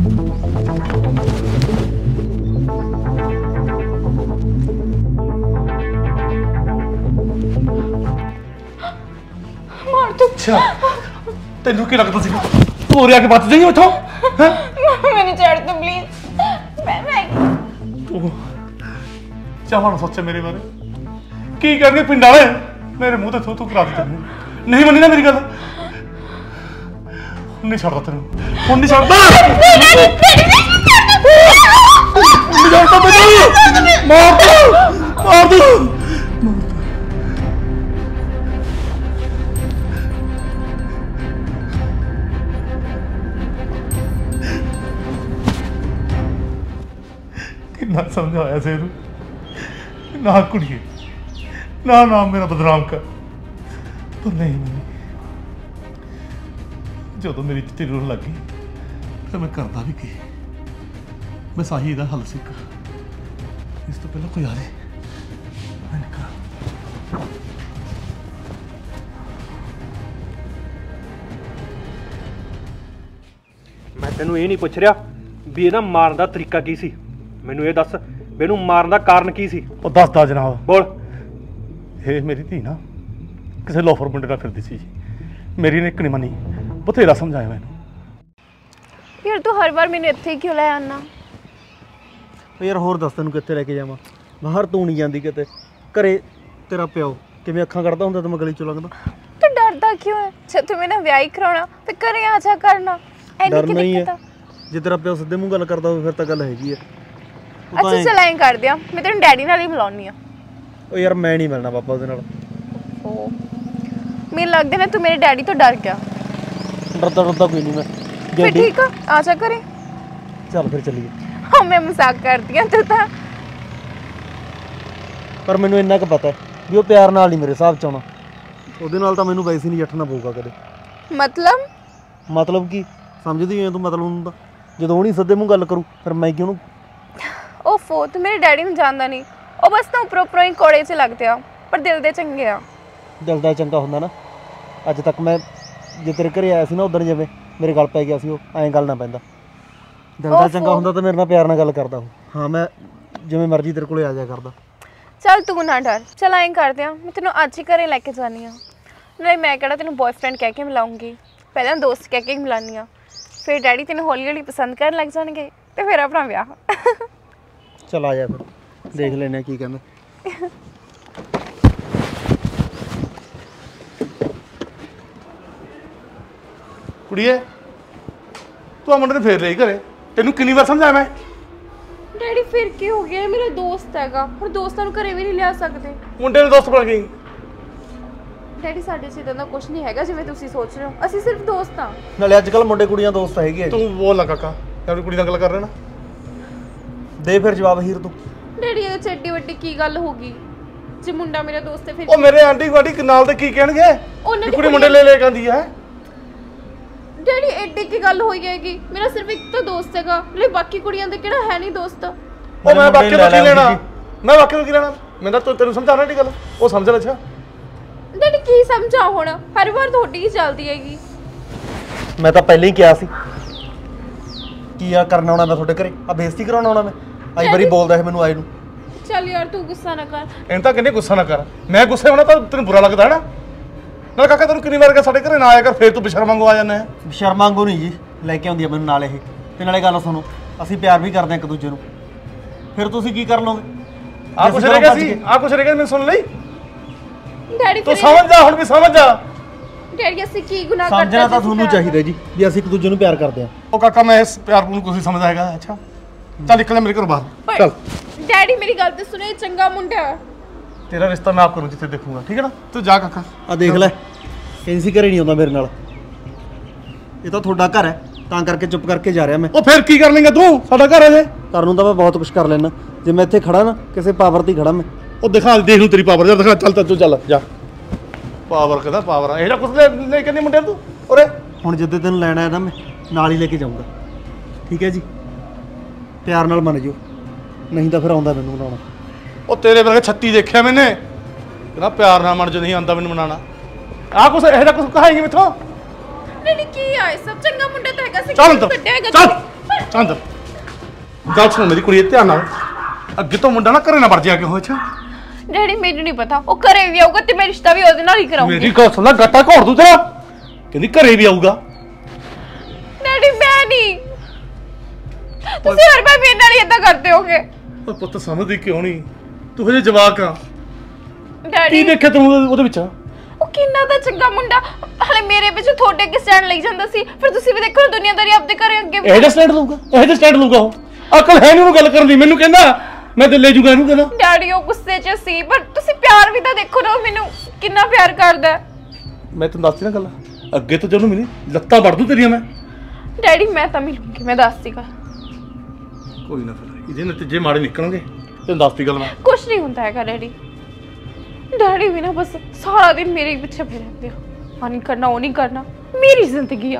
मार दो। अच्छा तेनू की लगता सी तू और आके बच जाएगी मैथों? मैंने चढ़ दो प्लीज। मैं मैं तू चाह ना सोचे मेरे बारे की करके पिंड वाले मेरे मुंह ते थू थू करा दी तेन नहीं मनी ना मेरी गल नहीं छड़दा तेन हुन नहीं छड़दा मार दो मार दो कितना समझाया से ना कुड़िए ना नाम मेरा बदनाम कर पर नहीं मनी जो तो मेरी चिट्ठी रोन लग गई तो मैं करता भी की मैं साही इहदा हल सीखा इस तो पहले कोई आ जाए मैंने कहा ਮੈਂ ਤੈਨੂੰ ਇਹ ਨਹੀਂ ਪੁੱਛ ਰਿਹਾ ਵੀ ਇਹਦਾ ਮਾਰਨ ਦਾ ਤਰੀਕਾ ਕੀ ਸੀ, ਮੈਨੂੰ ਇਹ ਦੱਸ ਵੀ ਇਹਨੂੰ ਮਾਰਨ ਦਾ ਕਾਰਨ ਕੀ ਸੀ। ਉਹ ਦੱਸਦਾ ਜਨਾਬ। ਬੋਲ। ਇਹ ਮੇਰੀ ਧੀ ਨਾ ਕਿਸੇ ਲੋਫਰ ਮੁੰਡੇ ਨਾਲ ਫਿਰਦੀ ਸੀ, ਮੇਰੀ ਨੇ ਇੱਕ ਨਹੀਂ ਮੰਨੀ, ਬਥੇਰਾ ਸਮਝਾਇਆ ਮੈਨੂੰ। यार तू हर बार मैंने इत्थे क्यों ले आना? ਯਾਰ ਹੋਰ ਦੱਸ ਤੈਨੂੰ ਕਿੱਥੇ ਲੈ ਕੇ ਜਾਵਾਂ, ਬਾਹਰ ਤੂੰ ਨਹੀਂ ਜਾਂਦੀ ਕਿਤੇ, ਘਰੇ ਤੇਰਾ ਪਿਓ ਕਿਵੇਂ ਅੱਖਾਂ ਕੱਢਦਾ ਹੁੰਦਾ ਤੇ ਮੈਂ ਗਲੀ ਚੋਂ ਲੰਘਦਾ। तू डरदा क्यों है? जब तू मैंने ब्याह ही कराना फिर घरे आ जा करना ऐनी की डरना ही है। दिक्कत है? ਜੇ ਤੇਰਾ ਪਿਓ ਸਿੱਧੇ ਮੂੰਹ ਗੱਲ ਕਰਦਾ ਹੋਵੇ ਫਿਰ ਤਾਂ ਗੱਲ ਹੈਗੀ ਆ। अच्छा चल ऐं कर दिया, मैं तेरे डैडी नाल ही मिलाउनी आ। ਉਹ ਯਾਰ ਮੈਂ ਨਹੀਂ ਮਿਲਣਾ ਪਾਪਾ ਉਹਦੇ ਨਾਲ। ओ मेरे लगदा ना तू मेरे डैडी तो डर गया। ਡਰਦਾ ਡਰਦਾ ਕੋਈ ਨਹੀਂ ਮੈਂ। फिर ठीक है आ जा करे। ਚੱਲ ਫਿਰ ਚੱਲੀਏ। हाँ मैं मजाक करती हूं तू तो। ਪਰ ਮੈਨੂੰ ਇੰਨਾ ਕੁ ਪਤਾ ਵੀ ਉਹ ਪਿਆਰ ਨਾਲ ਨਹੀਂ ਮੇਰੇ ਹਿਸਾਬ ਚ ਆਉਣਾ, ਉਹਦੇ ਨਾਲ ਤਾਂ ਮੈਨੂੰ ਵੈਸੇ ਨਹੀਂ ਜੱਟਣਾ ਪਊਗਾ ਕਦੇ। मतलब ਮਤਲਬ ਕੀ ਸਮਝਦੀ ਐ ਤੂੰ ਮਤਲਬ ਹੁੰਦਾ? ਜਦੋਂ ਉਹ ਨਹੀਂ ਸਿੱਧੇ ਮੂੰਹ ਗੱਲ ਕਰੂ ਫਿਰ ਮੈਂ ਕਿਉਂ? ओफो तू मेरे डैडी ਨੂੰ ਜਾਣਦਾ ਨਹੀਂ, ਉਹ ਬਸ ਤਾਂ ਉੱਪਰੋਂ ਉੱਪਰੋਂ ਹੀ ਕੋੜੇ 'ਚ ਲੱਗਦੇ ਆ ਪਰ ਦਿਲ ਦੇ ਚੰਗੇ ਆ। ਦਿਲ ਦਾ ਚੰਗਾ ਹੁੰਦਾ ਨਾ। ਅੱਜ ਤੱਕ ਮੈਂ ਜੇ ਤੇਰੇ ਘਰੇ ਆਇਆ ਸੀ ਨਾ ਉਦੋਂ ਜਿਵੇਂ ਮੇਰੇ ਗੱਲ ਪੈ ਗਿਆ ਸੀ, ਉਹ ਐਂ ਗੱਲ ਨਾ ਪੈਂਦਾ। ਦਿਲ ਦਾ ਚੰਗਾ ਹੁੰਦਾ ਤਾਂ ਮੇਰੇ ਨਾਲ ਪਿਆਰ ਨਾਲ ਗੱਲ ਕਰਦਾ ਉਹ। ਹਾਂ ਮੈਂ ਜਿਵੇਂ ਮਰਜ਼ੀ ਤੇਰੇ ਕੋਲੇ ਆ ਜਾਇਆ ਕਰਦਾ। ਚੱਲ ਤੂੰ ਨਾ ਡਰ, ਚੱਲ ਐਂ ਕਰਦੇ ਆ ਮੈਂ ਤੈਨੂੰ ਅੱਜ ਹੀ ਘਰੇ ਲੈ ਕੇ ਜਾਣੀ ਆ। ਨਹੀਂ ਮੈਂ ਕਿਹੜਾ ਤੈਨੂੰ ਬॉयਫ੍ਰੈਂਡ ਕਹਿ ਕੇ ਮਿਲਾਉਂਗੀ, ਪਹਿਲਾਂ ਦੋਸਤ ਕਹਿ ਕੇ ਮਿਲਾਨੀ ਆ, ਫਿਰ ਡੈਡੀ ਤੈਨੂੰ ਹੌਲੀ ਹੌਲੀ ਪਸੰਦ ਕਰਨ ਲੱਗ ਜਾਣਗੇ ਤੇ ਫਿਰ ਆਪਣਾ ਵਿਆਹ। ਚਲ ਆ ਜਾ ਫਿਰ ਦੇਖ ਲੈਨੇ ਕੀ ਕਹਿੰਦਾ। ਕੁੜੀਏ ਤੂੰ ਆ ਮੁੰਡੇ ਨੂੰ ਫੇਰ ਲਈ ਘਰੇ, ਤੈਨੂੰ ਕਿੰਨੀ ਵਾਰ ਸਮਝਾਇਆ ਮੈਂ? ਡੈਡੀ ਫਿਰ ਕੀ ਹੋ ਗਿਆ? ਮੇਰਾ ਦੋਸਤ ਹੈਗਾ, ਹੁਣ ਦੋਸਤਾਂ ਨੂੰ ਘਰੇ ਵੀ ਨਹੀਂ ਲਿਆ ਸਕਦੇ। ਮੁੰਡੇ ਨੂੰ ਦੋਸਤ ਬਣ ਗਈ। ਡੈਡੀ ਸਾਡੇ ਚ ਇਦਾਂ ਦਾ ਕੁਝ ਨਹੀਂ ਹੈਗਾ ਜਿਵੇਂ ਤੁਸੀਂ ਸੋਚ ਰਹੇ ਹੋ, ਅਸੀਂ ਸਿਰਫ ਦੋਸਤ ਆ। ਨਾਲੇ ਅੱਜ ਕੱਲ ਮੁੰਡੇ ਕੁੜੀਆਂ ਦੋਸਤ ਹੈਗੇ ਆ। ਤੂੰ ਬੋਲ ਨਾ ਕਾਕਾ, ਆਪਣੀ ਕੁੜੀ ਨਾਲ ਗੱਲ ਕਰ ਰਿਹਾ ਨਾ। ਦੇ ਫਿਰ ਜਵਾਬ ਹੀਰ ਤੂੰ। ਡੈਡੀ ਇਹ ਚ ਏਡੀ ਵੱਡੀ ਕੀ ਗੱਲ ਹੋ ਗਈ? ਜੇ ਮੁੰਡਾ ਮੇਰਾ ਦੋਸਤ ਹੈ ਫਿਰ ਉਹ ਮੇਰੇ ਆਂਟੀ ਗਵਾਡੀ ਨਾਲ ਦੇ ਕੀ ਕਹਿਣਗੇ? ਉਹਨਾਂ ਦੀ ਕੁੜੀ ਮੁੰਡੇ ਲੈ ਲੈ ਕੇ ਆਂਦੀ ਹੈ। ਡੈਡੀ ਏਡੀ ਕੀ ਗੱਲ ਹੋਈ ਹੈਗੀ? ਮੇਰਾ ਸਿਰਫ ਇੱਕ ਤਾਂ ਦੋਸਤ ਹੈਗਾ, ਲੈ ਬਾਕੀ ਕੁੜੀਆਂ ਦੇ ਕਿਹੜਾ ਹੈ ਨਹੀਂ ਦੋਸਤ। ਉਹ ਮੈਂ ਬਾਕੀ ਤੋਂ ਕੀ ਲੈਣਾ, ਮੈਂ ਬਾਕੀ ਤੋਂ ਕੀ ਲੈਣਾ? ਮੈਂ ਤਾਂ ਤੈਨੂੰ ਸਮਝਾਉਣਾ ਨਹੀਂ ਗੱਲ, ਉਹ ਸਮਝ ਲੈ। ਅੱਛਾ ਡੈਡੀ ਕੀ ਸਮਝਾ ਹੁਣ, ਹਰ ਵਾਰ ਤੁਹਾਡੀ ਹੀ ਚੱਲਦੀ ਹੈਗੀ। ਮੈਂ ਤਾਂ ਪਹਿਲਾਂ ਹੀ ਕਿਹਾ ਸੀ ਕੀ ਆ ਕਰਨ ਆਉਣਾ ਮੈਂ ਤੁਹਾਡੇ ਘਰੇ, ਆ ਬੇਇੱਜ਼ਤੀ ਕਰਾਉਣ ਆਉਣਾ ਮੈਂ। ਆਈ ਵਾਰੀ ਬੋਲਦਾ ਹੈ ਮੈਨੂੰ ਆਏ ਨੂੰ। ਚੱਲ ਯਾਰ ਤੂੰ ਗੁੱਸਾ ਨਾ ਕਰ। ਇਹਨਾਂ ਤਾਂ ਕਹਿੰਦੇ ਗੁੱਸਾ ਨਾ ਕਰ, ਮੈਂ ਗੁੱਸੇ ਹੋਣਾ ਤਾਂ ਤੈਨੂੰ ਬੁਰਾ ਲੱਗਦਾ ਹੈ ਨਾ। ਨਾਲ ਕਾਕਾ ਤੈਨੂੰ ਕਿੰਨੀ ਵਾਰ ਕਿਹਾ ਸਾਡੇ ਘਰੇ ਨਾ ਆਇਆ ਕਰ, ਫੇਰ ਤੂੰ ਬਿਸ਼ਰਮ ਵਾਂਗੂ ਆ ਜਾਂਦਾ ਹੈ। ਸ਼ਰਮਾਂਗੋ ਨਹੀਂ ਜੀ, ਲੈ ਕੇ ਆਉਂਦੀ ਆ ਮੈਨੂੰ ਨਾਲ ਇਹ। ਤੇ ਨਾਲੇ ਗੱਲ ਸੁਣੋ, ਅਸੀਂ ਪਿਆਰ ਵੀ ਕਰਦੇ ਹਾਂ ਇੱਕ ਦੂਜੇ ਨੂੰ, ਫਿਰ ਤੁਸੀਂ ਕੀ ਕਰ ਲਓਗੇ? ਆ ਕੁਛ ਰਹਿ ਗਿਆ ਸੀ, ਆ ਕੁਛ ਰਹਿ ਗਿਆ, ਮੈਨੂੰ ਸੁਣ ਲਈ ਡੈਡੀ ਤੂੰ ਫਿਰ ਸਮਝ ਜਾ, ਹੁਣ ਵੀ ਸਮਝ ਜਾ। ਡੈਡੀ ਅਸੀਂ ਕੀ ਗੁਨਾਹ ਕਰਦੇ ਸਮਝਣਾ ਤਾਂ ਤੁਹਾਨੂੰ ਚਾਹੀਦਾ ਜੀ ਵੀ ਅਸੀਂ ਇੱਕ ਦੂਜੇ ਨੂੰ ਪਿਆਰ ਕਰਦੇ ਹਾਂ। ਉਹ ਕਾਕਾ ਮੈਂ ਇਸ ਪਿਆਰ ਨੂੰ ਕੁਝ ਸਮਝਦਾ ਹੈਗਾ। ਅੱਛਾ ਚੱਲ ਨਿਕਲ ਮੇਰੇ ਘਰੋਂ ਬਾਹਰ ਚੱਲ। ਡੈਡੀ ਮੇਰੀ ਗੱਲ ਤੇ ਸੁਣੋ, ਇਹ ਚੰਗਾ ਮੁੰਡਾ ਹੈ। ਤੇਰਾ ਰਿਸ਼ਤਾ ਮੈਂ ਆਪ ਕਰੂੰ ਜਿੱਥੇ ਦੇਖੂੰਗਾ, ਠੀਕ ਹੈ ਨਾ? ਤੂੰ ਜਾ ਕਾਕਾ। ਆ ਦੇਖ ਲੈ, ਕੈਂਸੀ ਘਰੇ ਨਹੀਂ ਆਉਂਦਾ ਮੇਰੇ ਨਾਲ। ਇਹ ਤਾਂ ਤੁਹਾਡਾ ਘਰ ਹੈ, ਤਾਂ ਕਰਕੇ ਚੁੱਪ ਕਰਕੇ ਜਾ ਰਿਹਾ ਮੈਂ। ਉਹ ਫਿਰ ਕੀ ਕਰ ਲੇਂਗਾ ਤੂੰ? ਸਾਡਾ ਘਰ ਹੈ ਜੇ। ਕਰਨ ਨੂੰ ਤਾਂ ਮੈਂ ਬਹੁਤ ਕੁਝ ਕਰ ਲੈਣਾ, ਜੇ ਮੈਂ ਇੱਥੇ ਖੜਾ ਨਾ ਕਿਸੇ ਪਾਵਰ ਤੇ ਹੀ ਖੜਾ ਮੈਂ। ਉਹ ਦਿਖਾ, ਦੇਖ ਲੂ ਤੇਰੀ ਪਾਵਰ, ਜਾ ਦਿਖਾ। ਚੱਲ ਤੂੰ ਚੱਲ ਜਾ। ਪਾਵਰ ਕਹਿੰਦਾ ਪਾਵਰ ਆ, ਇਹ ਜਿਹੜਾ ਕੁਝ ਲੈ ਕੇ ਨਹੀਂ ਮੁੰਡੇ ਤੂੰ ਉਰੇ। ਹੁਣ ਜਿੱਦੇ ਤੈਨੂੰ ਲੈਣਾ ਹੈ ਨਾ ਮੈਂ ਨਾਲ ਹੀ ਲੈ ਕੇ ਜਾਊਂਗਾ, ਠੀਕ ਹੈ ਜੀ? ਪਿਆਰ ਨਾਲ ਮੰਨ ਜਿਓ, ਨਹੀਂ ਤਾਂ ਫਿਰ ਆਉਂਦਾ ਮੈਨੂੰ ਬਣਾਉਣਾ। ਉਹ ਤੇਰੇ ਵਰਗੇ ਛੱਤੀ ਦੇਖਿਆ ਮੈਨੇ, ਕਹਿੰਦਾ ਪਿਆਰ ਨਾਲ ਮਨ ਜੋ ਨਹੀਂ ਆਉਂਦਾ ਮੈਨੂੰ ਮਨਾਣਾ। ਆਹ ਕੁਛ ਇਹੋ ਜਿਹਾ ਕੁਛ ਕਹਾਂਗੇ ਮੈਥੋਂ? ਡੈਡੀ ਕੀ ਆ ਇਹ ਸਭ? ਚੰਗਾ ਮੁੰਡਾ ਤਾਂ ਹੈਗਾ ਸੀ, ਚੱਲ ਅੰਦਰ, ਕੱਢਿਆ ਹੈਗਾ ਚੱਲ ਤੁਸੀਂ। ਚੱਲ ਅੰਦਰ। ਗੱਲ ਸੁਣ ਮੇਰੀ ਕੁੜੀ, ਧਿਆਨ ਨਾਲ। ਅੱਗੇ ਤੋਂ ਮੁੰਡਾ ਨਾ ਘਰੇ ਨਾ ਵੜ ਜਾ ਕੇ ਹੋ। ਅੱਛਾ ਡੈਡੀ ਮੈਨੂੰ ਨਹੀਂ ਪਤਾ, ਉਹ ਘਰੇ ਵੀ ਆਊਗਾ ਤੇ ਮੈਂ ਰਿਸ਼ਤਾ ਵੀ ਉਹਦੇ ਨਾਲ ਹੀ ਕਰਾਉਂਗੀ। ਮੇਰੀ ਗੱਲ ਸੁਣ ਲੈ, ਗੱਟਾ ਘੋੜ ਦੂੰ ਤੇਰਾ। ਕਹਿੰਦੀ ਘਰੇ ਵੀ ਆਊਗਾ। ਡੈਡੀ ਮੈਂ ਨਹੀਂ, ਤੁਸੀਂ ਹਰ ਵਾਰ ਮੇਰੇ ਨਾਲ ਹੀ ਏਦਾਂ ਕਰਦੇ ਹੋਗੇ। ਉਹ ਪੁੱਤ ਸਮਝਦੀ ਕਿਉਂ ਨਹੀਂ? ਤੂੰ ਹਜੇ ਜਵਾਕ ਆ। ਕੀ ਡੈਡੀ ਦੇਖਿਆ ਤੂੰ ਉਹਦੇ ਉਹਦੇ ਵਿੱਚ? ਉਹ ਕਿੰਨਾ ਦਾ ਚੰਗਾ ਮੁੰਡਾ, ਹਲੇ ਮੇਰੇ ਪਿੱਛੇ ਤੁਹਾਡੇ ਕਿ ਸਟੈਂਡ ਲਈ ਜਾਂਦਾ ਸੀ, ਫਿਰ ਤੁਸੀਂ ਵੀ ਦੇਖੋ ਦੁਨੀਆਦਾਰੀ ਆਪਦੇ ਘਰੇ ਅੱਗੇ ਇਹ ਜਿਹਾ ਸਟੈਂਡ ਲਊਗਾ, ਇਹ ਜਿਹਾ ਸਟੈਂਡ ਲਊਗਾ। ਉਹ ਅਕਲ ਹੈ ਨਹੀਂ ਉਹਨੂੰ ਗੱਲ ਕਰਨ ਦੀ। ਮੈਨੂੰ ਕਹਿੰਦਾ ਮੈਂ ਤੇ ਲੈ ਜੂਗਾ ਇਹਨੂੰ, ਕਹਿੰਦਾ। ਡੈਡੀ ਉਹ ਗੁੱਸੇ 'ਚ ਸੀ, ਪਰ ਤੁਸੀਂ ਪਿਆਰ ਵੀ ਤਾਂ ਦੇਖੋ ਨਾ, ਮੈਨੂੰ ਕਿੰਨਾ ਪਿਆਰ ਕਰਦਾ ਹੈ। ਮੈਂ ਤੈਨੂੰ ਦੱਸਦੀ ਨਾ ਗੱਲ, ਅੱਗੇ ਤੋਂ ਜਦੋਂ ਮਿਲੀ ਲੱਤਾਂ ਵੜ ਦੂੰ ਤੇਰੀਆਂ ਮੈਂ। ਡੈਡੀ ਮੈਂ ਤਾਂ ਮਿਲੂੰਗੀ, ਮੈਂ ਦੱਸਦੀ ਗੱਲ। ਕੋਈ ਨਾ, ਫਿਰ ਇਹਦੇ ਨਤੀਜੇ ਮਾੜੇ ਨਿਕਲਣਗੇ, ਤੈਨੂੰ ਦੱਸਦੀ ਗੱਲ ਮੈਂ। ਕੁਛ ਨਹੀਂ ਹੁੰਦਾ ਹੈਗਾ ਡੈਡੀ। ਡੈਡੀ ਵੀ ਨਾ ਬਸ ਸਾਰਾ ਦਿਨ ਮੇਰੇ ਹੀ ਪਿੱਛੇ ਪਏ ਰਹਿੰਦੇ ਆ, ਆ ਨਹੀਂ ਕਰਨਾ, ਉਹ ਨਹੀਂ ਕਰਨਾ। ਮੇਰੀ ਜ਼ਿੰਦਗੀ ਆ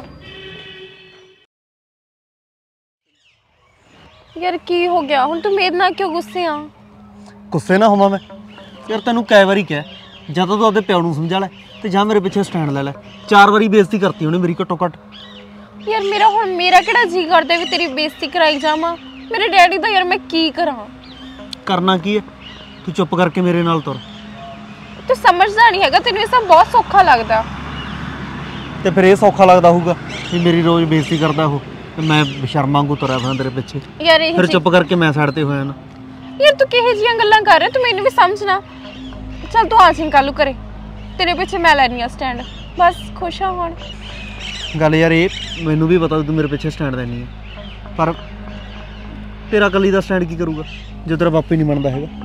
ਯਾਰ। ਕੀ ਹੋ ਗਿਆ ਹੁਣ? ਤੂੰ ਮੇਰੇ ਨਾਲ ਕਿਉਂ ਗੁੱਸੇ ਆ? ਗੁੱਸੇ ਨਾ ਹੋਵਾਂ ਮੈਂ ਯਾਰ, ਤੈਨੂੰ ਕਈ ਵਾਰੀ ਕਿਹਾ ਜਦੋਂ ਤੂੰ ਆਪਦੇ ਪਿਓ ਨੂੰ ਸਮਝਾ ਲੈ ਤੇ ਜਾਂ ਮੇਰੇ ਪਿੱਛੇ ਸਟੈਂਡ ਲੈ ਲੈ। ਚਾਰ ਵਾਰੀ ਬੇਇੱਜ਼ਤੀ ਕਰਤੀ ਉਹਨੇ ਮੇਰੀ ਘੱਟੋ ਘੱਟ। ਯਾਰ ਮੇਰਾ ਹੁਣ ਮੇਰਾ ਕਿਹੜਾ ਜੀ ਕਰਦਾ ਵੀ ਤੇਰੀ ਬੇਇੱਜ਼ਤੀ ਕਰਾਈ ਜਾਵਾਂ? ਮੇਰੇ ਡੈਡੀ ਦਾ ਯਾਰ ਮੈਂ ਕੀ ਕਰਾਂ? ਕਰਨਾ ਕੀ ਹੈ, ਤੂੰ ਚੁੱਪ ਕਰਕੇ ਮੇਰੇ ਨਾਲ ਤੁਰ। ਤੂੰ ਸਮਝਦਾ ਨਹੀਂ ਹੈਗਾ, ਤੈਨੂੰ ਇਹ ਸਭ ਬਹੁਤ ਸੌਖਾ ਲੱਗਦਾ। ਤੇ ਫਿਰ ਇਹ ਸੌਖਾ ਲੱਗਦਾ ਹੋਊਗਾ ਵੀ ਮੇਰੀ ਰੋਜ਼ ਬੇਇੱਜ਼ਤੀ ਕਰਦਾ ਉਹ, ਤੇ ਮੈਂ ਬੇਸ਼ਰਮ ਵਾਂਗੂ ਤੁਰਿਆ ਫਿਰਾਂ ਤੇਰੇ ਪਿੱਛੇ। ਯਾਰ ਇਹ ਫਿਰ ਚੁੱਪ ਕਰਕੇ ਮੈਂ ਸਾਈਡ ਤੇ ਹੋਇਆ ਨਾ। ਯਾਰ ਤੂੰ ਕਿਹੋ ਜਿਹੀਆਂ ਗੱਲਾਂ ਕਰ ਰਿਹਾ, ਤੂੰ ਮੈਨੂੰ ਵੀ ਸਮਝਣਾ। ਚੱਲ ਤੂੰ ਆ ਜੀ ਕੱਲ੍ਹ ਨੂੰ ਘਰੇ, ਤੇਰੇ ਪਿੱਛੇ ਮੈਂ ਲੈਣੀ ਆ ਸਟੈਂਡ, ਬਸ ਖੁਸ਼ ਆ ਹੁਣ। ਗੱਲ ਯਾਰ ਇਹ ਮੈਨੂੰ ਵੀ ਪਤਾ ਤੂੰ ਮੇਰੇ ਪਿੱਛੇ ਸਟੈਂਡ ਲੈਣੀ ਹੈ, ਪਰ ਤੇਰਾ ਇਕੱਲੀ ਦਾ ਸਟੈਂਡ ਕੀ ਕਰੂਗਾ ਜੇ ਤੇਰਾ ਬਾਪੂ ਹੀ ਨਹੀਂ ਮੰਨਦਾ ਹੈਗਾ।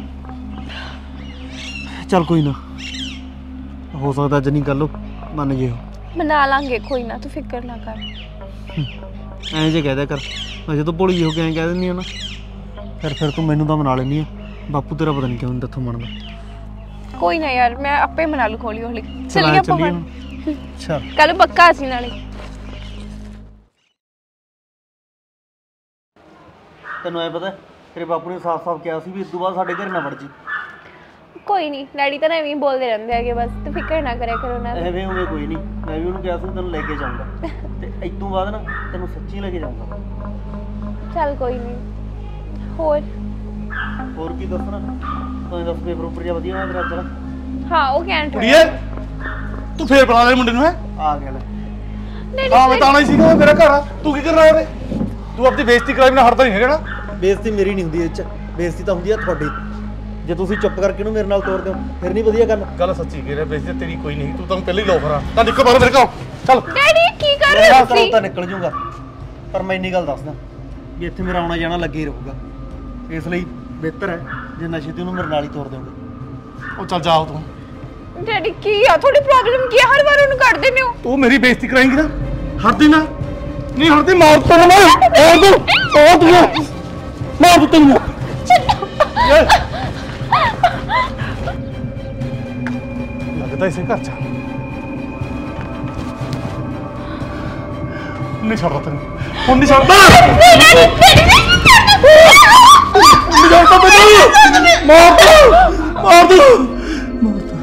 ਚੱਲ ਕੋਈ ਨਾ, ਹੋ ਸਕਦਾ ਅੱਜ ਨਹੀਂ ਕੱਲ੍ਹ ਮੰਨ ਜੇ ਉਹ। ਮਨਾ ਲਾਂਗੇ, ਕੋਈ ਨਾ, ਤੂੰ ਫਿਕਰ ਨਾ ਕਰ। ਐਂ ਜੇ ਕਹਿ ਦਿਆ ਕਰ, ਮੈਂ ਜਦੋਂ ਭੋਲੀ ਹੋ ਕੇ ਐਂ ਕਹਿ ਦਿੰਦੀ ਆ ਨਾ, ਫਿਰ ਫਿਰ ਤੂੰ ਮੈਨੂੰ ਤਾਂ ਮਨਾ ਲੈਂਦੀ ਆ। ਬਾਪੂ ਤੇਰਾ ਪਤਾ ਨਹੀਂ ਕਿਉਂ ਨਹੀਂ ਤੈਥੋਂ ਮੰਨਦਾ। ਕੋਈ ਨਾ ਯਾਰ, ਮੈਂ ਆਪੇ ਮਨਾ ਲੂ ਹੌਲੀ ਹੌਲੀ। ਚੱਲੀਏ ਆਪਾਂ ਹੁਣ। ਅੱਛਾ ਕੱਲ ਪੱਕਾ ਸੀ ਨਾਲੇ। ਤੈਨੂੰ ਐ ਪਤਾ ਤੇਰੇ ਬਾਪੂ ਨੇ ਸਾਫ਼-ਸਾਫ਼ ਕਿਹਾ ਸੀ ਵੀ ਇਸ ਤੋਂ ਬਾਅਦ ਸਾਡੇ ਘਰ ਨਾ ਵੜ ਜੀ। ਕੋਈ ਨਹੀਂ, ਡੈਡੀ ਤਾਂ ਐਵੇਂ ਹੀ ਬੋਲਦੇ ਰਹਿੰਦੇ ਹੈਗੇ, ਬਸ ਤੂੰ ਫਿਕਰ ਨਾ ਕਰਿਆ ਕਰੋ ਨਾ। ਐਵੇਂ ਉਵੇਂ ਕੋਈ ਨਹੀਂ, ਮੈਂ ਵੀ ਉਹਨੂੰ ਕਿਹਾ ਸੀ ਤੈਨੂੰ ਲੈ ਕੇ ਜਾਊਂਗਾ, ਤੇ ਇਸ ਤੋਂ ਬਾਅਦ ਨਾ ਤੈਨੂੰ ਸੱਚੀ ਲੈ ਕੇ ਜਾਊਂਗਾ। ਚੱਲ ਕੋਈ ਨਹੀਂ। ਹੋਰ ਹੋਰ ਕੀ ਦੱਸਣਾ? ਤੂੰ ਦੱਸ, ਪੇਪਰ ਉੱਪਰ ਜਾ ਵਧੀਆ ਹੋਇਆ ਤੇਰਾ ਅੱਜ ਵਾਲਾ? ਹਾਂ ਉਹ ਕੈਂਟ ਕੁੜੀਏ ਤੂੰ ਫੇਰ ਬੁਲਾ ਲੈ ਮੁੰਡੇ ਨੂੰ। ਹੈ ਆ ਗਿਆ ਲੈ। ਹਾਂ ਮੈਂ ਤਾਂ ਆਉਣਾ ਹੀ ਸੀਗਾ, ਮੇਰਾ ਘਰ ਆ। ਤੂੰ ਕੀ ਕਰ ਰਿਹਾ ਉਰੇ? ਤੂੰ ਆਪਣੀ ਬੇਇੱਜ਼ਤੀ ਕਰਾਈ ਬਿਨਾਂ ਹਟਦਾ ਨਹੀਂ ਹੈਗਾ ਨਾ। ਬੇਇੱਜ਼ਤੀ ਮੇਰੀ ਨਹੀਂ ਹੁੰਦੀ ਇਹ 'ਚ, ਬੇਇੱਜ਼ਤੀ ਤਾਂ ਹੁੰਦੀ ਆ ਤੁਹਾਡੀ। ਜੇ ਤੁਸੀਂ ਚੁੱਪ ਕਰਕੇ ਇਹਨੂੰ ਮੇਰੇ ਨਾਲ ਤੋਰ ਦਿਓ ਫਿਰ ਨਹੀਂ ਵਧੀਆ ਗੱਲ। ਗੱਲ ਸੱਚੀ ਕਹਿ ਰਿਹਾ, ਬੇਇੱਜ਼ਤੀ ਤੇਰੀ ਕੋਈ ਨਹੀਂ, ਤੂੰ ਤਾਂ ਪਹਿਲੇ ਹੀ ਲੋਫਰ ਆ। ਤਾਂ ਨਿਕਲ ਬਾਹਰ ਮੇਰੇ ਘਰੋਂ, ਚੱਲ। ਡੈਡੀ ਕੀ ਕਰ ਰਹੇ ਹੋ ਤੁਸੀਂ? ਤਾਂ ਨਿਕਲ ਜੂਗਾ, ਪਰ ਮੈਂ ਇੰਨੀ ਗੱਲ ਦੱਸਦਾ ਵੀ ਇੱਥੇ ਮੇਰਾ ਆਉਣਾ ਜਾਣਾ ਲੱਗੇ ਹੀ ਰਹੂਗਾ। ਇਸ ਲਈ ਬਿਹਤਰ ਹੈ ਜੇ ਨਸ਼ੇ ਤੇ ਉਹਨੂੰ ਮੇਰੇ ਨਾਲ ਹੀ ਤੋਰ ਦਿਓਗੇ। ਉਹ ਚੱਲ ਜਾ ਤੂੰ। ਡੈਡੀ ਕੀ ਆ, ਤੁਹਾਡੀ ਪ੍ਰੋਬਲਮ ਕੀ ਆ? ਹਰ ਵਾਰ ਉਹਨੂੰ ਕੱਢ ਦਿੰਦੇ ਹੋ। ਤੂੰ ਮੇਰੀ ਬੇਇੱਜ਼ਤੀ ਕਰਾਏਂਗੀ ਨਾ, ਹਟਦੀ ਨਾ। ਨਹੀਂ ਹਟਦੀ, ਮਾਰ ਤਾ ਮੈਂ। ਹੋਰ ਤੂੰ ਹੋਰ ਤੂੰ ਮਾਰ ਦਿੱਤੀ ਮੈਂ। ਲੱਗਦਾ ਇਸੇ ਘਰ ਚ ਨਹੀਂ ਛੱਡਦਾ ਤੈਨੂੰ, ਹੁਣ ਨਹੀਂ ਛੱਡਦਾ। ਨਹੀਂ ਛੱਡਦਾ ਤੈਨੂੰ, ਮਾਰ ਤੂੰ ਮਾਰ ਤੂੰ ਮਾਰ ਤੂੰ।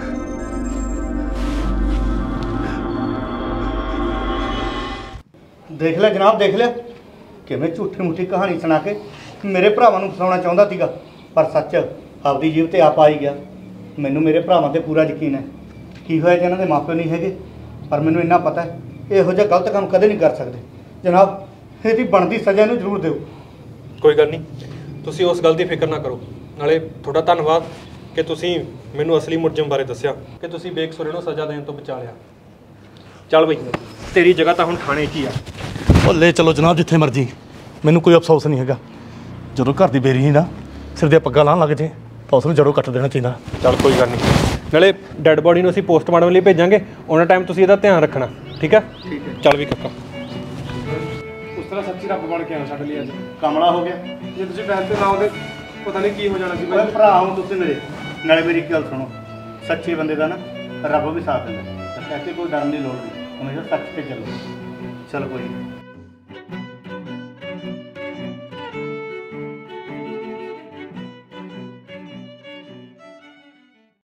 ਦੇਖ ਲਿਆ ਜਨਾਬ, ਦੇਖ ਲਿਆ ਕਿਵੇਂ ਝੂਠੀ ਮੁੱਠੀ ਕਹਾਣੀ ਸੁਣਾ ਕੇ ਮੇਰੇ ਭਰਾਵਾਂ ਨੂੰ ਫਸਾਉਣਾ ਚਾਹੁੰਦਾ ਸੀਗਾ, ਪਰ ਸੱਚ ਆਪਦੀ ਜੀਵ ਤੇ ਆਪ ਆ ਹੀ ਗਿਆ। ਮੈਨੂੰ ਮੇਰੇ ਭਰਾਵਾਂ ਤੇ ਪੂਰਾ ਯਕੀਨ ਹੈ। ਕੀ ਹੋਇਆ ਜੇ ਇਹਨਾਂ ਦੇ ਮਾਪੇ ਨਹੀਂ ਹੈਗੇ, ਪਰ ਮੈਨੂੰ ਇੰਨਾ ਪਤਾ ਹੈ ਇਹੋ ਜਿਹਾ ਗਲਤ ਕੰਮ ਕਦੇ ਨਹੀਂ ਕਰ ਸਕਦੇ। ਜਨਾਬ ਇਹਦੀ ਬਣਦੀ ਸਜ਼ਾ ਇਹਨੂੰ ਜ਼ਰੂਰ ਦਿਓ। ਕੋਈ ਗੱਲ ਨਹੀਂ, ਤੁਸੀਂ ਉਸ ਗੱਲ ਦੀ ਫਿਕਰ ਨਾ ਕਰੋ। ਨਾਲੇ ਤੁਹਾਡਾ ਧੰਨਵਾਦ ਕਿ ਤੁਸੀਂ ਮੈਨੂੰ ਅਸਲੀ ਮੁਲਜ਼ਮ ਬਾਰੇ ਦੱਸਿਆ, ਕਿ ਤੁਸੀਂ ਬੇਕਸੂਰੇ ਨੂੰ ਸਜ਼ਾ ਦੇਣ ਤੋਂ ਬਚਾ ਲਿਆ। ਚੱਲ ਬਈ, ਤੇਰੀ ਜਗ੍ਹਾ ਤਾਂ ਹੁਣ ਥਾਣੇ 'ਚ ਹੀ ਆ। ਉਹ ਲੈ ਚਲੋ ਜਨਾਬ ਜਿੱਥੇ ਮਰਜੀ, ਮੈਨੂੰ ਕੋਈ ਅਫਸੋਸ ਨਹੀਂ ਹੈਗਾ। ਜਦੋਂ ਘਰ ਦੀ ਬੇਰੀ ਹੀ ਨਾ ਸਿਰ ਦੀਆਂ ਪੱਗਾਂ ਲਾਉਣ ਲੱਗ ਜੇ ਤਾਂ ਉਸ ਨੂੰ ਜੜੋਂ ਕੱਟ ਦੇਣਾ ਚਾਹੀਦਾ। ਚੱਲ ਕੋਈ ਗੱਲ ਨਹੀਂ, ਨਾਲੇ ਡੈੱਡ ਬੋਡੀ ਨੂੰ ਅਸੀਂ ਪੋਸਟਮਾਰਟਮ ਲਈ ਭੇਜਾਂਗੇ, ਉਹਨਾਂ ਟਾਈਮ ਤੁਸੀਂ ਇਹਦਾ ਧਿਆਨ ਰੱਖਣਾ, ਠੀਕ ਹੈ? ਠੀਕ ਹੈ। ਚੱਲ ਵੀ ਕਾਕਾ। ਉਸ ਤਰ੍ਹਾਂ ਸੱਚੀ ਰੱਬ ਬਣ ਕੇ ਆਇਆ ਸਾਡੇ ਲਈ ਅੱਜ। ਕਮਲਾ ਹੋ ਗਿਆ। ਜੇ ਤੁਸੀਂ ਟਾਈਮ ਤੇ ਨਾ ਆਉਂਦੇ ਪਤਾ ਨਹੀਂ ਕੀ ਹੋ ਜਾਣਾ ਸੀ ਓਏ ਭਰਾ ਹੋ ਤੁਸੀਂ ਮੇਰੇ। ਨਾਲੇ ਮੇਰੀ ਇੱਕ ਗੱਲ ਸੁਣੋ, ਸੱਚੇ ਬੰਦੇ ਦਾ ਨਾ ਰੱਬ ਵੀ ਸਾਥ ਦਿੰਦਾ। ਤਾਂ ਕਹਿੰਦੇ ਕੋਈ ਡਰਨ ਦੀ ਲੋੜ ਨਹੀਂ, ਹਮੇਸ਼ਾ ਸੱਚ ਤੇ ਚੱਲੋ। ਚੱਲ ਕੋਈ ਨਹੀਂ।